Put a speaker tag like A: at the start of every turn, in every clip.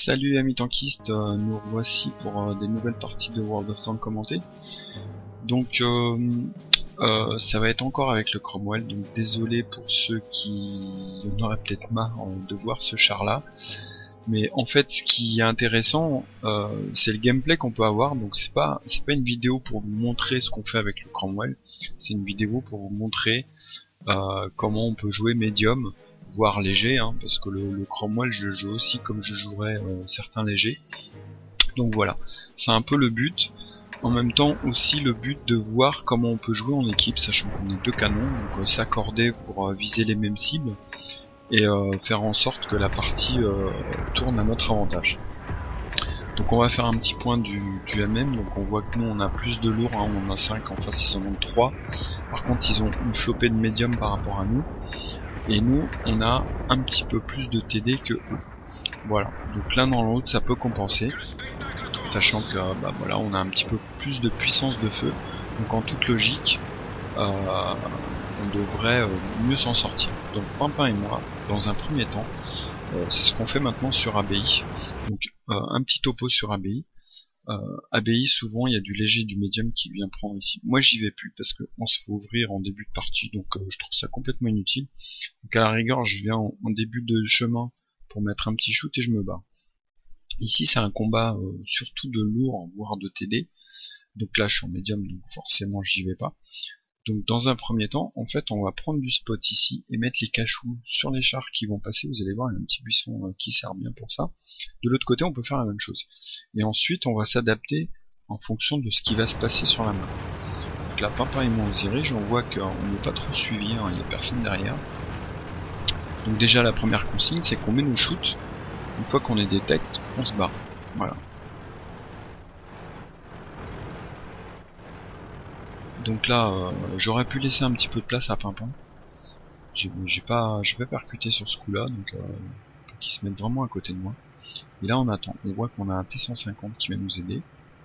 A: Salut amis tankistes, nous voici pour des nouvelles parties de World of Tanks commentées. Donc ça va être encore avec le Cromwell, donc désolé pour ceux qui en auraient peut-être marre de voir ce char là. Mais en fait ce qui est intéressant c'est le gameplay qu'on peut avoir, donc c'est pas une vidéo pour vous montrer ce qu'on fait avec le Cromwell, c'est une vidéo pour vous montrer comment on peut jouer médium, voire léger, hein, parce que le Cromwell je joue aussi comme je jouerais certains légers. Donc voilà, c'est un peu le but. En même temps aussi le but de voir comment on peut jouer en équipe, sachant qu'on est deux canons, donc s'accorder pour viser les mêmes cibles et faire en sorte que la partie tourne à notre avantage. Donc on va faire un petit point du MM, donc on voit que nous on a plus de lourds, hein, on en a 5, en face ils en ont 3. Par contre ils ont une flopée de médium par rapport à nous. Et nous, on a un petit peu plus de TD que eux. Voilà. Donc l'un dans l'autre, ça peut compenser. Sachant que, voilà, on a un petit peu plus de puissance de feu. Donc en toute logique, on devrait mieux s'en sortir. Donc Pimpin et moi, dans un premier temps, c'est ce qu'on fait maintenant sur ABI. Donc un petit topo sur ABI. ABI, souvent il y a du léger, du médium qui vient prendre ici. Moi j'y vais plus parce qu'on se fait ouvrir en début de partie, donc je trouve ça complètement inutile. Donc à la rigueur je viens en début de chemin pour mettre un petit shoot et je me bats. Ici c'est un combat surtout de lourd, voire de TD. Donc là je suis en médium, donc forcément j'y vais pas. Donc dans un premier temps, en fait on va prendre du spot ici et mettre les cachous sur les chars qui vont passer. Vous allez voir, il y a un petit buisson qui sert bien pour ça. De l'autre côté on peut faire la même chose. Et ensuite on va s'adapter en fonction de ce qui va se passer sur la map. Donc là Pimpin et moi on se dirige, on voit qu'on n'est pas trop suivi, hein, il n'y a personne derrière. Donc déjà la première consigne c'est qu'on met nos shoots. Une fois qu'on les détecte, on se barre. Voilà. Donc là, j'aurais pu laisser un petit peu de place à Pimpin. J'ai pas percuté sur ce coup-là, donc pour qu'il se mette vraiment à côté de moi. Et là, on attend. On voit qu'on a un T150 qui va nous aider.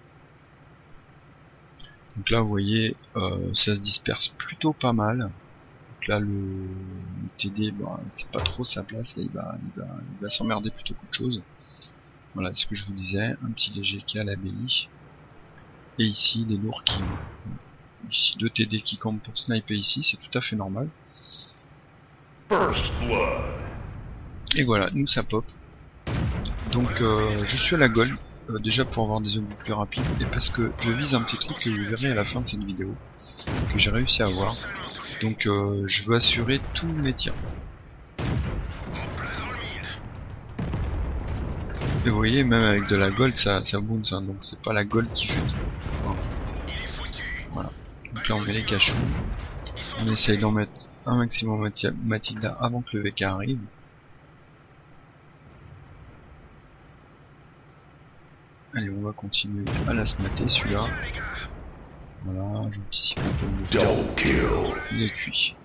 A: Donc là, vous voyez, ça se disperse plutôt pas mal. Donc là, le TD, c'est pas trop sa place. Là, il va s'emmerder plutôt qu'autre chose. Voilà, ce que je vous disais, un petit léger qui a l'ABI. Et ici, les lourds qui... Ici, 2 TD qui campent pour sniper ici, c'est tout à fait normal. Et voilà, nous ça pop. Donc je suis à la goal, déjà pour avoir des objets plus rapides, et parce que je vise un petit truc que vous verrez à la fin de cette vidéo, que j'ai réussi à avoir. Donc je veux assurer tous mes tirs. Et vous voyez, même avec de la gold, ça bounce, hein, donc c'est pas la gold qui fait tout. Voilà. Donc là on met les cachous, on essaye d'en mettre un maximum Matilda avant que le VK arrive. Allez, on va continuer à la smatter celui-là. Voilà, j'anticipe un peu le mouvement. Il est cuit.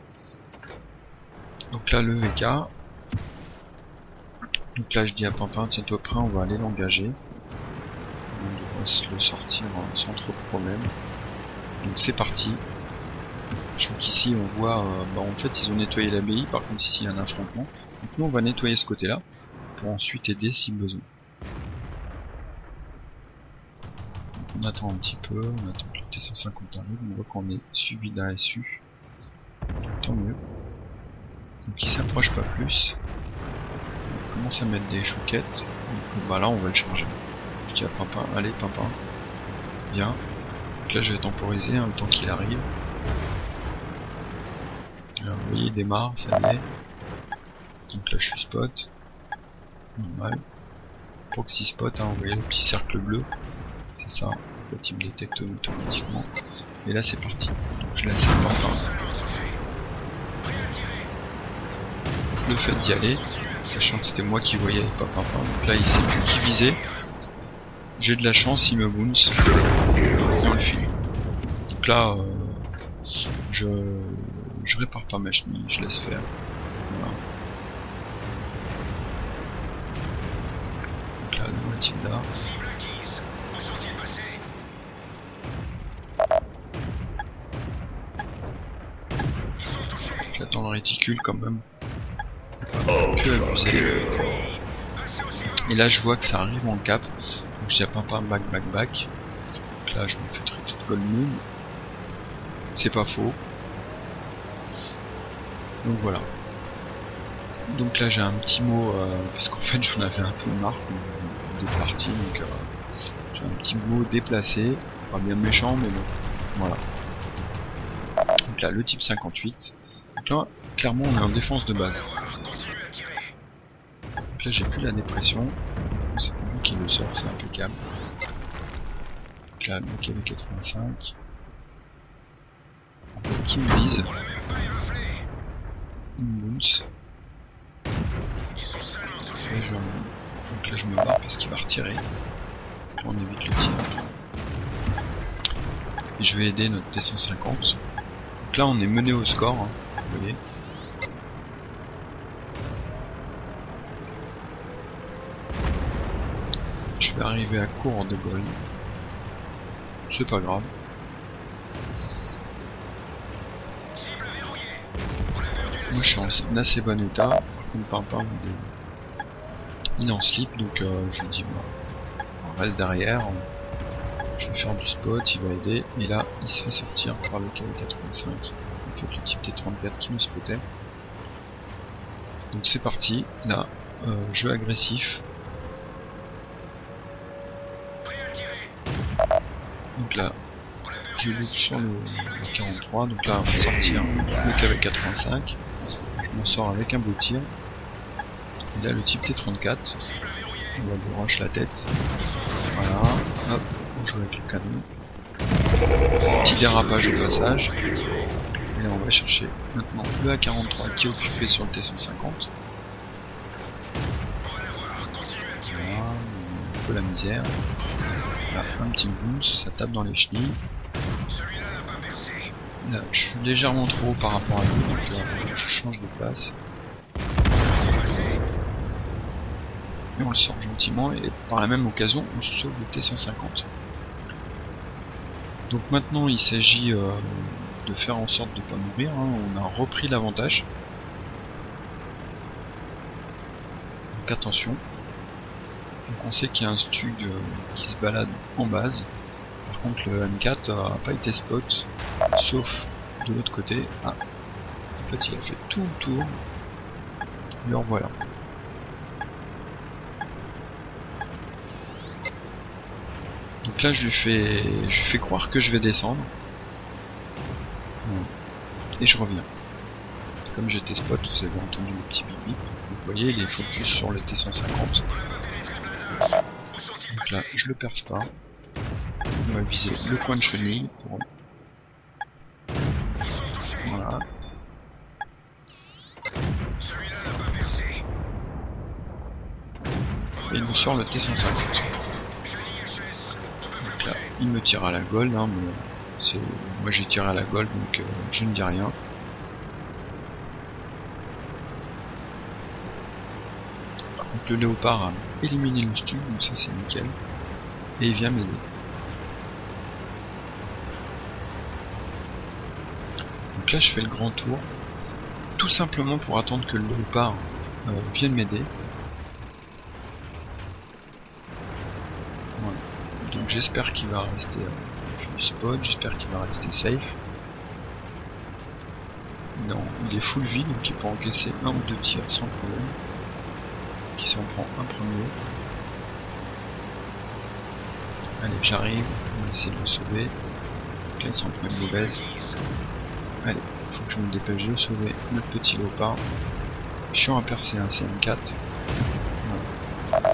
A: Donc là le VK. Donc là je dis à Pimpin, tiens-toi prêt, on va aller l'engager. On devrait se le sortir sans trop de problème. Donc c'est parti. Je crois qu'ici on voit, en fait ils ont nettoyé l'ABI, par contre ici il y a un affrontement. Donc nous on va nettoyer ce côté là, pour ensuite aider si besoin. Donc on attend un petit peu, on attend que le T150 arrive, on voit qu'on est suivi d'un SU. Donc, tant mieux. Donc il s'approche pas plus. On commence à mettre des chouquettes, donc là on va le charger. Je dis à Pimpin, allez Pimpin, viens. Donc là je vais temporiser le temps qu'il arrive. Alors, vous voyez il démarre, ça y est. Donc là je suis spot. Normal. Proxy spot, hein, vous voyez le petit cercle bleu. C'est ça. En fait il me détecte automatiquement. Et là c'est parti. Donc je laisse un Pimpin. Le fait d'y aller, sachant que c'était moi qui voyais et pas Pimpin. Donc là il sait plus qui viser. J'ai de la chance, il me bounce. Et on le finit. Donc là, je répare pas ma chenille, je laisse faire. Voilà. Donc là, le Matilda. J'attends le réticule quand même. Que abuser. Et là je vois que ça arrive en cap, donc je dis à Pimpin back. Donc là je me fais traiter de Gold Moon, c'est pas faux. Donc voilà. Donc là j'ai un petit mot, parce qu'en fait j'en avais un peu marre de partie, donc j'ai un petit mot déplacé, pas bien méchant mais bon, voilà. Donc là le type 58, donc là clairement on est en défense de base. Donc là j'ai plus la dépression, c'est pas lui qui le sort, c'est impeccable. Donc là le mec avait 85, qui me vise, une bounce. Donc là je me barre parce qu'il va retirer. On évite le tir. Et je vais aider notre T150. Donc là on est mené au score, hein, vous voyez. Je vais arriver à court de gold. C'est pas grave. Moi je suis en assez bon état. Par contre Pimpin il est en slip, donc je lui dis bah, on reste derrière. Je vais faire du spot, il va aider. Et là il se fait sortir par le KV85. En fait le type T34 qui nous spotait. Donc c'est parti. Là, jeu agressif. Donc là, je look sur le 43, donc là on va sortir le KV85, je m'en sors avec un beau tir, et là le type T34, on va lui rush la tête, voilà, hop, on joue avec le canon, petit dérapage au passage, et là on va chercher maintenant le A43 qui est occupé sur le T150, voilà, un peu la misère, là un petit boost, ça tape dans les chenilles. Là, je suis légèrement trop haut par rapport à lui, donc je change de place. Et on le sort gentiment, et par la même occasion, on se sauve le T150. Donc maintenant, il s'agit de faire en sorte de ne pas mourir. Hein. On a repris l'avantage. Donc attention. Donc on sait qu'il y a un Stug qui se balade en base. Par contre, le M4 n'a pas été spot, sauf de l'autre côté. Ah. En fait, il a fait tout le tour. Et en voilà. Donc là, je lui fais croire que je vais descendre. Et je reviens. Comme j'étais spot, vous avez entendu le petit bip bip. Vous voyez, il est focus sur le T150. Donc là, je le perce pas. On va viser le coin de chenille pour... Voilà. Et il nous sort le T150. Donc là, il me tire à la gold, hein, mais moi j'ai tiré à la gold, donc je ne dis rien. Par contre, le léopard a éliminé le Stug, donc ça c'est nickel. Et il vient m'aider. Donc là je fais le grand tour, tout simplement pour attendre que le léopard vienne m'aider. Voilà. Donc j'espère qu'il va rester du spot, j'espère qu'il va rester safe. Non, il est full vie, donc il peut encaisser un ou deux tirs sans problème. Donc il s'en prend un premier. Allez, j'arrive, on va essayer de le sauver. Donc là il s'en prend une mauvaise. Allez, faut que je me dépêche de sauver notre petit léopard. Chiant à percer un CM4. Voilà.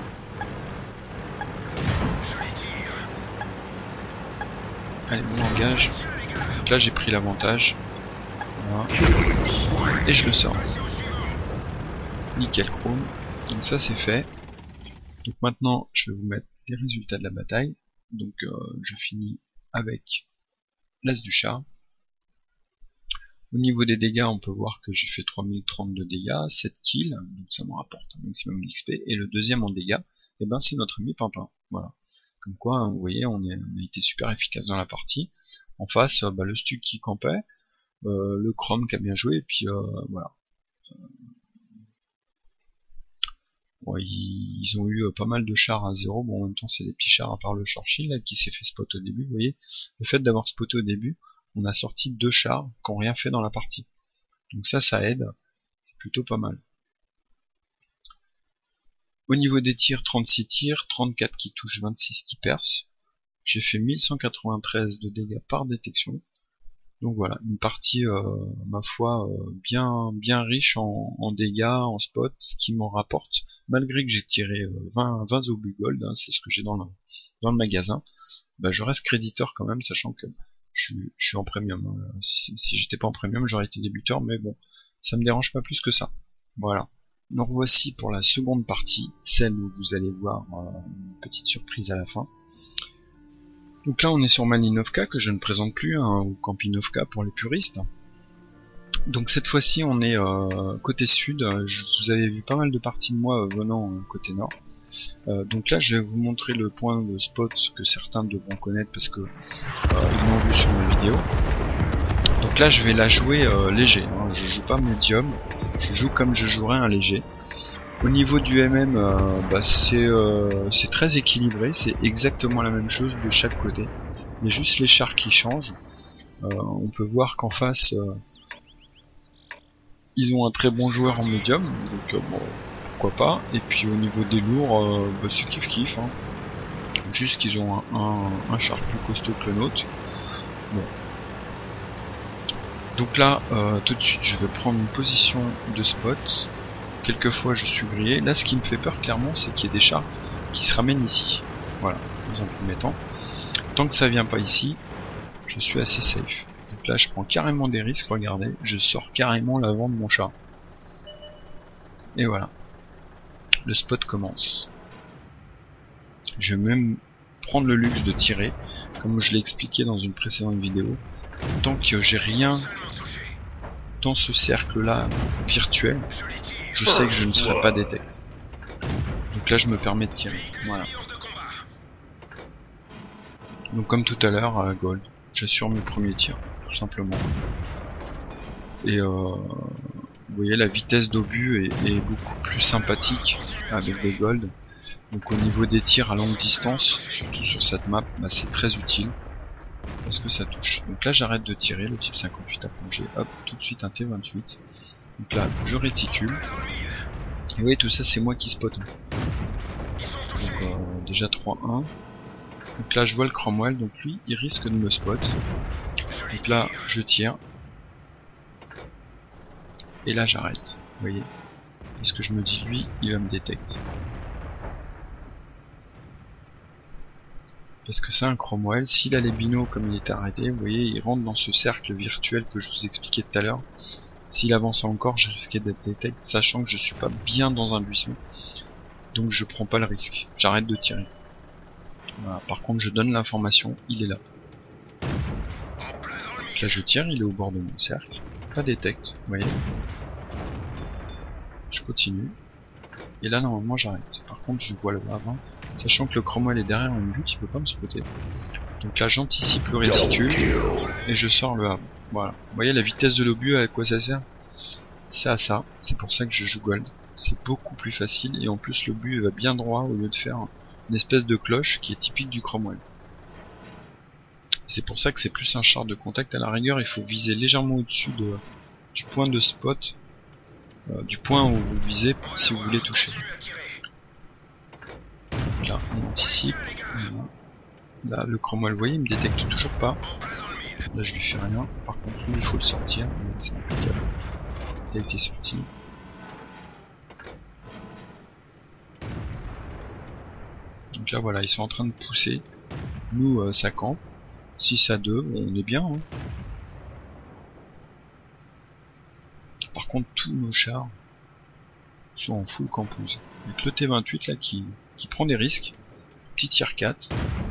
A: Allez, bon engage. Donc là j'ai pris l'avantage. Voilà. Et je le sors. Nickel chrome. Donc ça c'est fait. Donc maintenant je vais vous mettre les résultats de la bataille. Donc je finis avec l'as du chat. Au niveau des dégâts, on peut voir que j'ai fait 3030 de dégâts, 7 kills, donc ça me rapporte un maximum d'XP. Et le deuxième en dégâts, et ben c'est notre ami Pimpin. Voilà. Comme quoi, hein, vous voyez, on a été super efficace dans la partie. En face, bah, le Stug qui campait, le Chrome qui a bien joué, et puis voilà. Bon, ils ont eu pas mal de chars à 0. Bon, en même temps, c'est des petits chars à part le Churchill là, qui s'est fait spot au début. Vous voyez, le fait d'avoir spoté au début, on a sorti 2 chars qui n'ont rien fait dans la partie. Donc ça aide. C'est plutôt pas mal. Au niveau des tirs, 36 tirs, 34 qui touchent, 26 qui percent. J'ai fait 1193 de dégâts par détection. Donc voilà, une partie, ma foi, bien riche en dégâts, en spot, ce qui m'en rapporte, malgré que j'ai tiré 20 obus gold, hein, c'est ce que j'ai dans le magasin, bah, je reste créditeur quand même, sachant que je suis en premium. Hein. Si j'étais pas en premium, j'aurais été débuteur, mais bon, ça me dérange pas plus que ça. Voilà. Nous revoici pour la seconde partie, celle où vous allez voir une petite surprise à la fin. Donc là on est sur Malinovka que je ne présente plus, hein, ou Kampinovka pour les puristes. Donc cette fois-ci on est côté sud, vous avez vu pas mal de parties de moi venant côté nord. Donc là je vais vous montrer le point de spot que certains devront connaître parce que ils l'ont vu sur mes vidéos. Donc là je vais la jouer léger, hein, je joue pas médium, je joue comme je jouerais un léger. Au niveau du MM, bah c'est très équilibré, c'est exactement la même chose de chaque côté. Il y a juste les chars qui changent. On peut voir qu'en face, ils ont un très bon joueur en médium, donc bon, pourquoi pas. Et puis au niveau des lourds, bah, c'est kiff-kiff. Hein. Juste qu'ils ont un char plus costaud que le nôtre. Bon. Donc là, tout de suite, je vais prendre une position de spot. Quelquefois je suis grillé. Là ce qui me fait peur clairement c'est qu'il y ait des chars qui se ramènent ici. Voilà, dans un premier temps. Tant que ça vient pas ici, je suis assez safe. Donc là je prends carrément des risques, regardez, je sors carrément l'avant de mon char. Et voilà. Le spot commence. Je vais même prendre le luxe de tirer, comme je l'ai expliqué dans une précédente vidéo. Tant que j'ai rien dans ce cercle là virtuel, je sais que je ne serai pas détect. Donc là je me permets de tirer. Voilà. Donc comme tout à l'heure à Gold, j'assure mes premiers tirs, tout simplement. Et vous voyez la vitesse d'obus est beaucoup plus sympathique avec les Gold. Donc au niveau des tirs à longue distance, surtout sur cette map, bah, c'est très utile. Parce que ça touche. Donc là j'arrête de tirer, le type 58 a plongé, hop, tout de suite un T28. Donc là je réticule. Et vous voyez tout ça c'est moi qui spot. Donc déjà 3-1. Donc là je vois le Cromwell, donc lui il risque de me spot. Donc là je tire. Et là j'arrête, vous voyez. Parce que je me dis lui il va me détecter. Parce que c'est un Cromwell, s'il a les binos comme il était arrêté, vous voyez, il rentre dans ce cercle virtuel que je vous expliquais tout à l'heure. S'il avance encore, j'ai risqué d'être détecté, sachant que je suis pas bien dans un buisson. Donc je prends pas le risque, j'arrête de tirer. Voilà. Par contre je donne l'information, il est là. Donc là je tire, il est au bord de mon cercle, pas détecte, vous voyez. Je continue. Et là normalement j'arrête. Par contre je vois le avant, sachant que le Cromwell est derrière une butte, il peut pas me spotter. Donc là j'anticipe le réticule et je sors le havre. Voilà. Vous voyez la vitesse de l'obus, à quoi ça sert? C'est à ça. C'est pour ça que je joue Gold. C'est beaucoup plus facile et en plus l'obus va bien droit au lieu de faire une espèce de cloche qui est typique du Cromwell. C'est pour ça que c'est plus un char de contact. À la rigueur il faut viser légèrement au-dessus du point de spot. Du point où vous visez si vous voulez toucher. Là on anticipe. Là le Cromwell, vous voyez, il me détecte toujours pas. Là je lui fais rien. Par contre lui il faut le sortir. C'est impeccable. Il a été sorti. Donc là voilà, ils sont en train de pousser. Nous ça campe. 6-2, on est bien. Hein. Par contre tous nos chars sont en full campouze. Avec le T28 là qui prend des risques. Petit tir 4.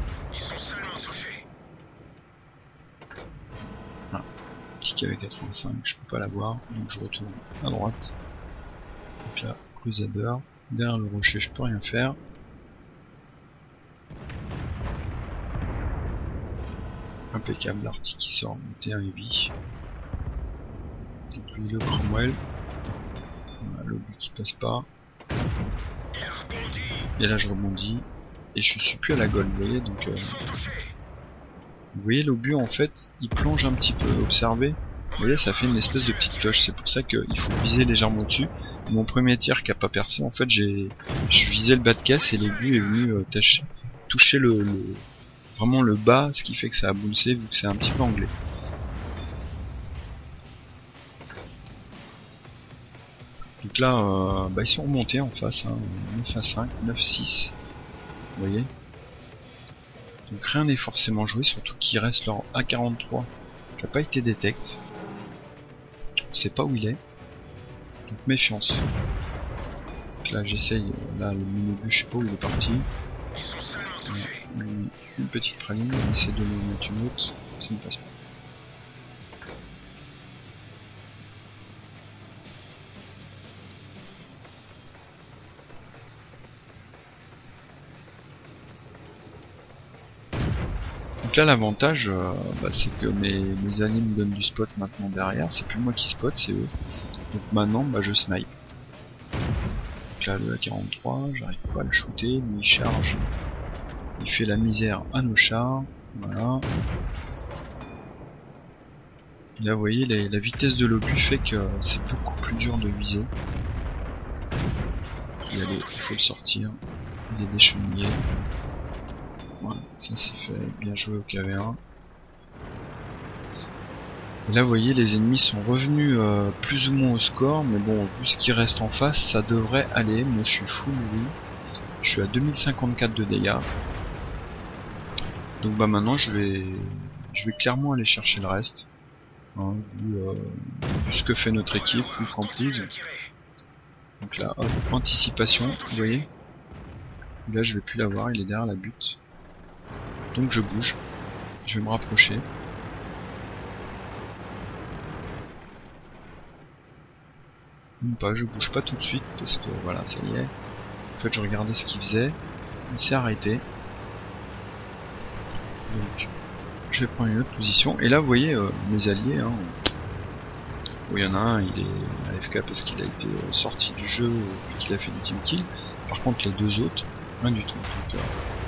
A: Ah, petit KV 85, je peux pas l'avoir, donc je retourne à droite. Donc là, Crusader. Derrière le rocher, je peux rien faire. Impeccable, l'arty qui sort, monter un heavy. Donc lui le Cromwell. Voilà, l'obus qui passe pas. Et là je rebondis. Et je suis plus à la gold, vous voyez, donc... vous voyez l'obus en fait, il plonge un petit peu, observez. Vous voyez, ça fait une espèce de petite cloche, c'est pour ça qu'il faut viser légèrement au-dessus. Mon premier tir qui a pas percé, en fait je visais le bas de caisse et l'aigu est venu toucher vraiment le bas, ce qui fait que ça a bouncé vu que c'est un petit peu anglais. Donc là, ils sont remontés en face, hein, 9 à 5, 9-6, vous voyez. Donc rien n'est forcément joué, surtout qu'il reste leur A43 qui n'a pas été détect. On sait pas où il est. Donc méfiance. Donc là j'essaye, là le minibus je sais pas où il est parti. Une petite praline, on essaie de me mettre une autre, ça ne passe pas. Donc là l'avantage c'est que mes alliés me donnent du spot maintenant derrière, c'est plus moi qui spot, c'est eux. Donc maintenant je snipe. Donc là le A43, j'arrive pas à le shooter, lui il charge, il fait la misère à nos chars, voilà. Là vous voyez la vitesse de l'obus fait que c'est beaucoup plus dur de viser. Il faut le sortir, il est déchenillé. Voilà, ça c'est fait, bien joué au KV1. Et là vous voyez les ennemis sont revenus plus ou moins au score, mais bon vu ce qui reste en face ça devrait aller. Moi je suis full oui, je suis à 2054 de dégâts. Donc maintenant je vais clairement aller chercher le reste, hein, vu ce que fait notre équipe, full comprise. Donc là hop, anticipation, vous voyez. Là je vais plus l'avoir, il est derrière la butte. Donc je bouge, je vais me rapprocher. Même pas, je bouge pas tout de suite parce que voilà, ça y est. En fait je regardais ce qu'il faisait, il s'est arrêté. Donc je vais prendre une autre position. Et là vous voyez mes alliés, hein. Bon, il y en a un, il est à AFK parce qu'il a été sorti du jeu vu qu'il a fait du team kill. Par contre les deux autres, rien du tout. Donc,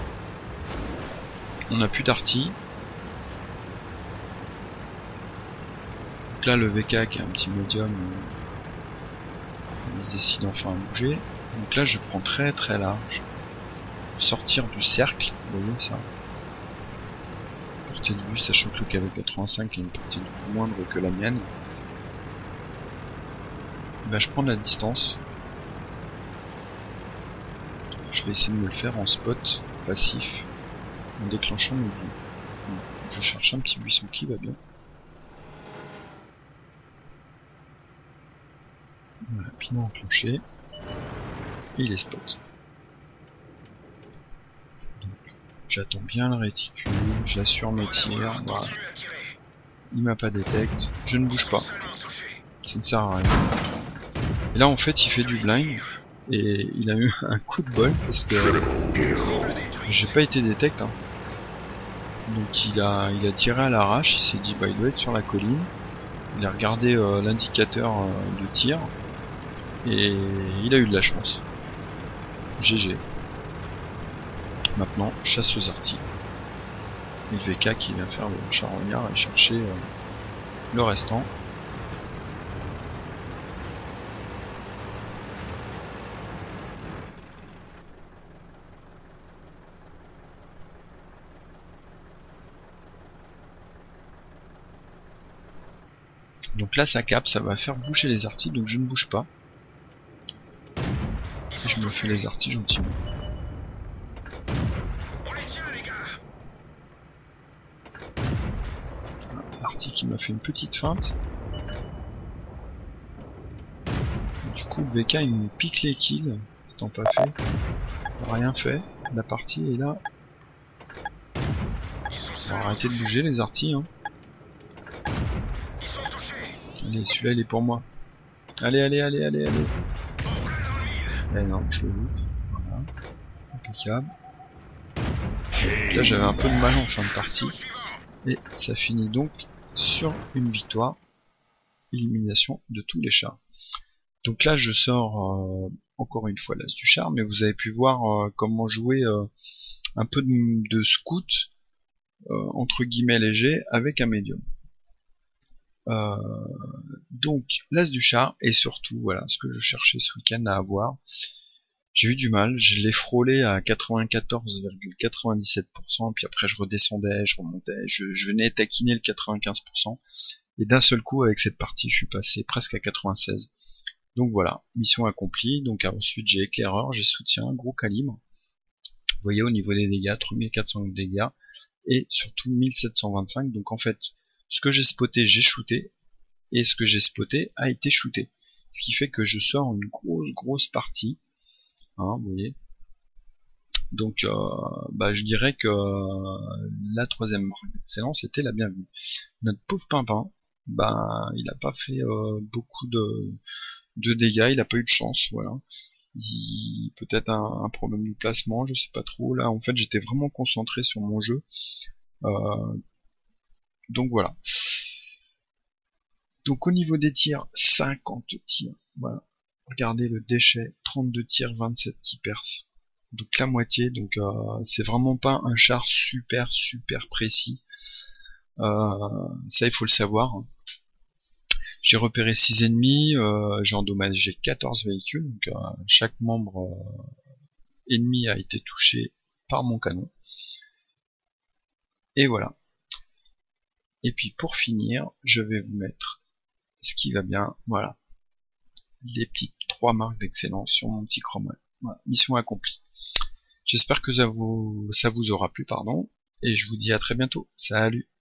A: on n'a plus d'arty. Donc là le VK qui est un petit médium, il se décide enfin à bouger. Donc là je prends très très large pour sortir du cercle, vous voyez ça. Portée de vue, sachant que le KV85 a une portée de vue moindre que la mienne. Je prends de la distance. Je vais essayer de me le faire en spot passif, en déclenchant le vue. Je cherche un petit buisson qui va bien. Voilà, piment enclenché. Et il est spot. J'attends bien le réticule, j'assure mes tirs, voilà. Il m'a pas détect, je ne bouge pas. Ça ne sert à rien. Et là en fait il fait du blind. Et il a eu un coup de bol parce que j'ai pas été détect, hein. Donc il a tiré à l'arrache, il s'est dit il doit être sur la colline. Il a regardé l'indicateur de tir. Et il a eu de la chance. GG. Maintenant, chasse aux artis. Et le VK qui vient faire le charognard et chercher le restant. Donc là ça capte, ça va faire bouger les artis, donc je ne bouge pas. Et je me fais les artis gentiment. Arti qui m'a fait une petite feinte. Et du coup le VK il me pique les kills, c'est pas fait. Il n'a rien fait, la partie est là. On va arrêter de bouger les artis, hein. Allez, celui-là il est pour moi. Allez, allez, allez, allez, allez. Eh non, je le loupe. Voilà. Impeccable. Donc là j'avais un peu de mal en fin de partie. Et ça finit donc sur une victoire. Élimination de tous les chars. Donc là je sors encore une fois l'as du char, mais vous avez pu voir comment jouer un peu de scout entre guillemets léger avec un médium. Donc l'as du char, et surtout voilà ce que je cherchais ce week-end à avoir. J'ai eu du mal, je l'ai frôlé à 94,97%, puis après je redescendais, je remontais, je venais taquiner le 95%, et d'un seul coup avec cette partie je suis passé presque à 96. Donc voilà, mission accomplie. Donc ensuite j'ai éclaireur, j'ai soutien, gros calibre. Vous voyez au niveau des dégâts, 3400 de dégâts, et surtout 1725, donc en fait, ce que j'ai spoté, j'ai shooté, et ce que j'ai spoté a été shooté. Ce qui fait que je sors une grosse partie, hein, vous voyez. Donc je dirais que la troisième marque d'excellence était la bienvenue. Notre pauvre Pimpin, il a pas fait beaucoup de dégâts, il a pas eu de chance, voilà. Peut-être un problème de placement, je sais pas trop. Là en fait j'étais vraiment concentré sur mon jeu. Donc voilà. Donc au niveau des tirs, 50 tirs. Voilà. Regardez le déchet, 32 tirs, 27 qui percent. Donc la moitié, donc c'est vraiment pas un char super précis. Ça il faut le savoir. J'ai repéré 6 ennemis, j'ai endommagé 14 véhicules, donc chaque membre ennemi a été touché par mon canon. Et voilà. Et puis pour finir, je vais vous mettre ce qui va bien, voilà, les petites 3 marques d'excellence sur mon petit Cromwell. Voilà, mission accomplie. J'espère que ça vous aura plu, pardon, et je vous dis à très bientôt. Salut!